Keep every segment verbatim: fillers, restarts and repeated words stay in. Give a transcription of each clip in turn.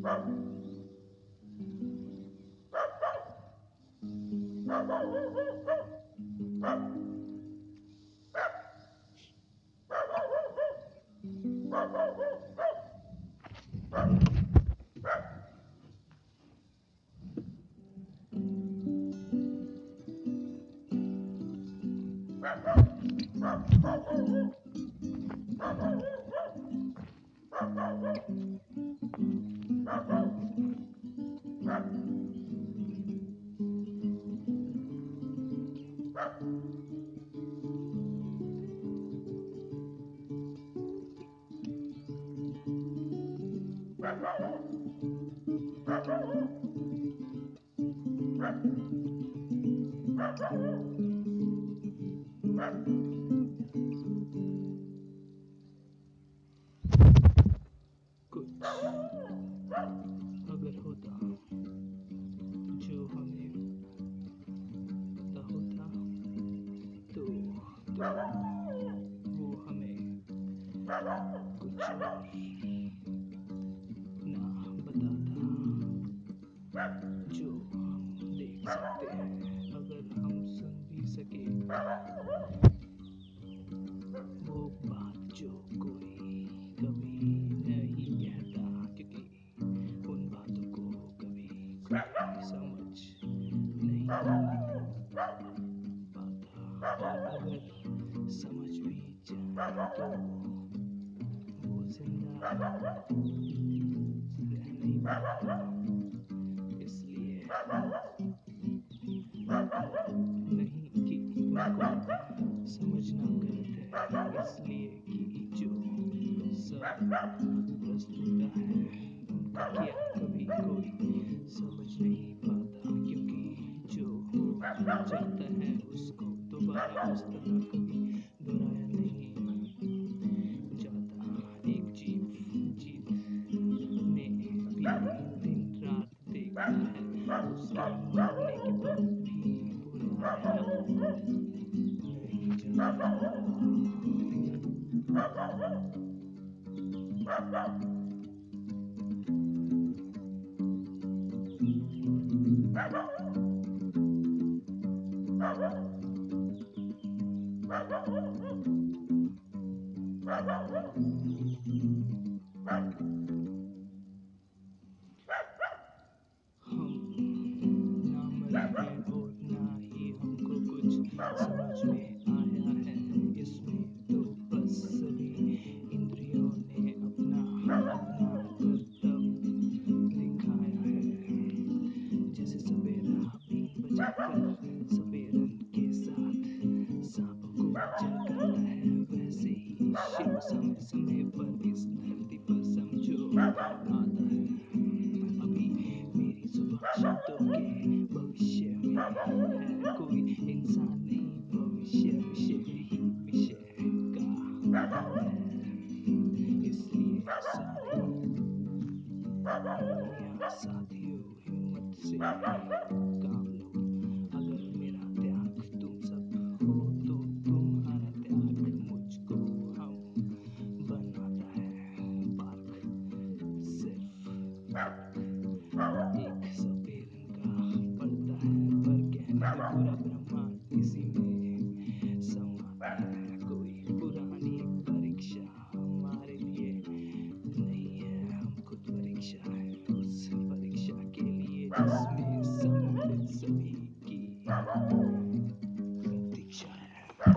अगर होता जो हमें पता होता तो, तो वो हमें कुछ और ना बताता जो हम देख सकते हैं। अगर हम सुन भी सके वो बात जो कोई कभी नहीं कहता, क्योंकि उन बातों को कभी कोई समझ नहीं पाता। अगर समझ भी जाए तो वो जिंदा रह नहीं पाता। इसलिए नहीं कि उनको समझना गलत है, इसलिए कि जो सब प्रस्तुत है उनका क्या कभी कोई समझ नहीं पाता, क्योंकि जो चाहता है उसको दोबारा उस तरह कभी दोहराया नहीं जाता। एक जीव जीतने भी दिन रात देखता है, उसके मरने के बाद भी पूरा नहीं जाता। हम ना मरे हैं और ना ही हमको कुछ समझ में आया है। इसमें तो बस सभी इंद्रियों ने अपना अपना कर्तव्य दिखाया है। जैसे सपेरा बीन बजाकर सपेरन के साथ सांप को जगाता है, वैसे ही शिव समय समय पर इस धरती पर समझो आता है। अभी मेरी जुबान शब्दों के भविष्य में है, कोई इंसान नहीं, भविष्य विषय ही विषय का है। इसलिए सारे दुनिया साथियों हिम्मत से काम लो। अगर मेरा त्याग तुम सब हो तो तुम्हारा त्याग मुझको हम बनाता है। पार्क सिर्फ एक सपेरन का पड़ता है, पर कहने का पूरा ब्रह्मांड इसी में समाता है। कोई पुरानी परीक्षा हमारे लिए नहीं है, हम खुद परीक्षा है उस परीक्षा के लिए जिसमें सम्मिलित सभी की प्रतीक्षा है।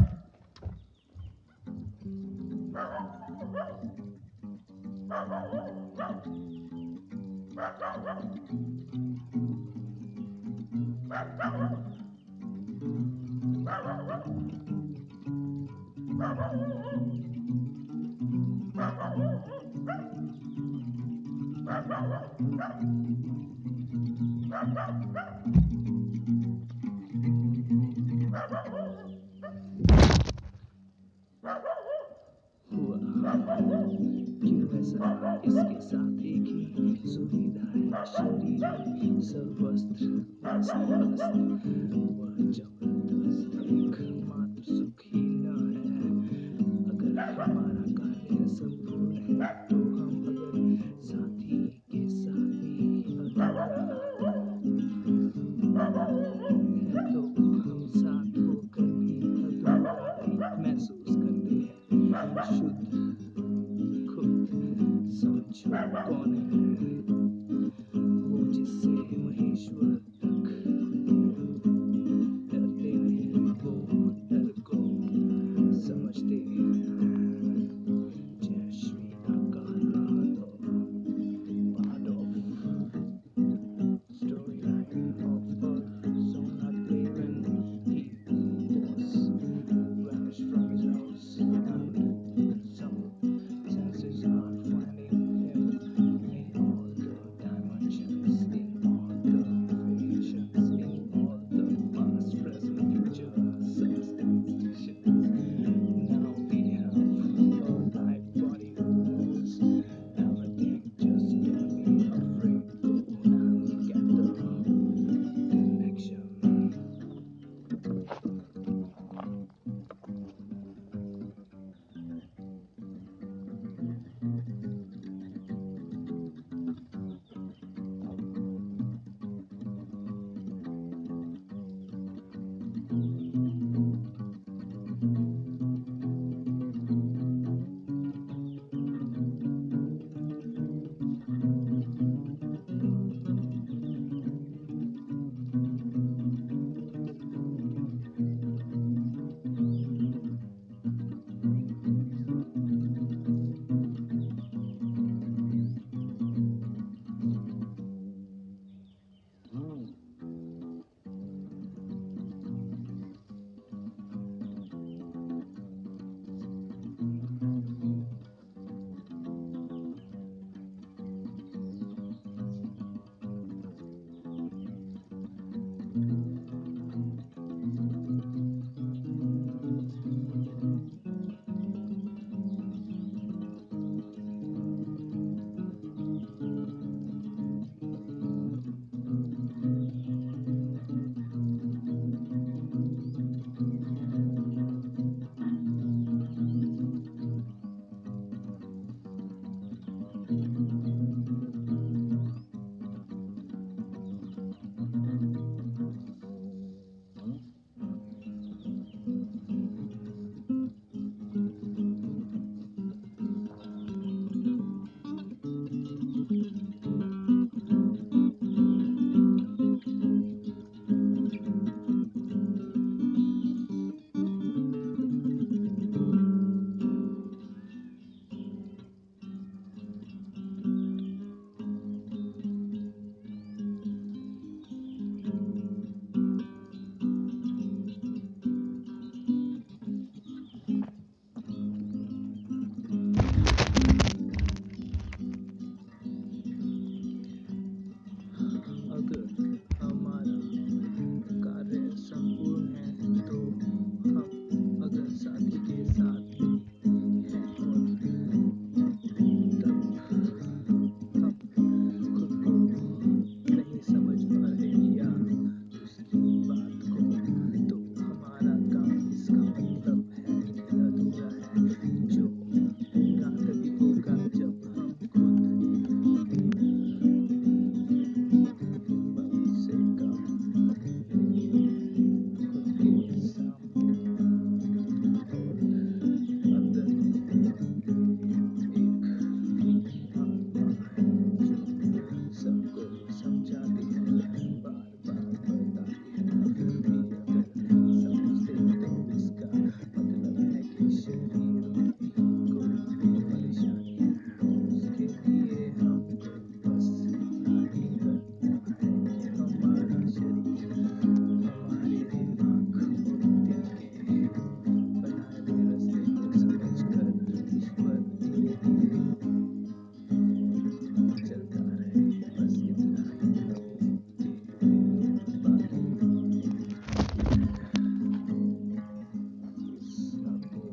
हुआ क्यों ऐसा? इसके साथ एक ही सुविधा है, शरीर सर्वस्त्र मस्त मस्त वह जबरदस्त एकमात्र सुख ही न है। अगर हमारा कार्य संपूर्ण है तो हम अगर साथी के साथ पूछो कौन है वो जिससे महेश्वर तक डरते नहीं, वो डर को समझते हैं। जय श्री आकाल रहा तो part of storyline of a Somnath play when he was vanished from his house, and some senses are finding him in all the dimensions, in all the variations, in all the past, present, future substantiations. Now we have a live body who moves everything. Just don't be afraid, go and get the connection. अगर हमारा कार्य संपूर्ण है तो हम अगर साथी के साथ भी हैं, और तब हम खुद को नहीं समझ पा रहे या दूसरी बात को, तो हमारा काम इसका मतलब है कि अधूरा है। जो होगा तभी होगा जब हम खुद से काम लेंगे खुद के सामने, और अंदर में एक ही आत्मा है जो सबको समझाती है, बार बार बताती है। फिर भी अगर नहीं समझते तो इसका मतलब है कि शरीर में कोई परेशानी है, और उसके लिए हमको बस इतना ही करना है कि हमारा शरीर हमारे दिमाग और दिल के बनाए हुए रास्ते को समझकर उस पर धीरे धीरे चलता रहे। बस इतना ही है, बाकी उस अपने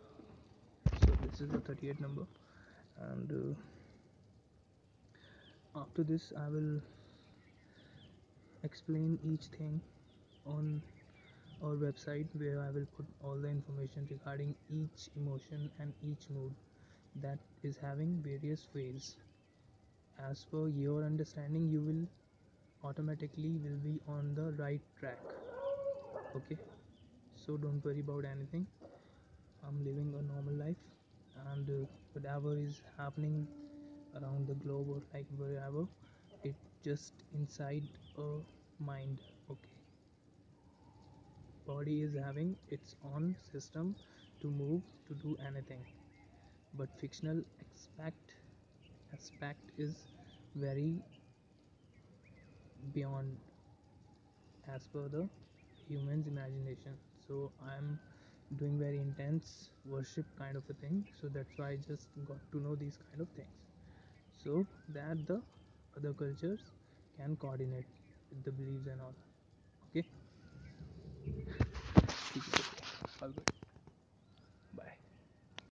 so this is the thirty-eighth number, and uh, After this, I will explain each thing on our website, where I will put all the information regarding each emotion and each mood that is having various ways. As per your understanding, you will automatically will be on the right track. Okay, so don't worry about anything. I'm living a normal life, and uh, whatever is happening around the globe or like wherever, it just inside a mind. Okay, body is having its own system to move, to do anything, but fictional aspect aspect is very beyond as per the human's imagination. So I'm doing very intense worship kind of a thing, so that's why I just got to know these kind of things, so that the other cultures can coordinate with the beliefs and all. Okay. All good.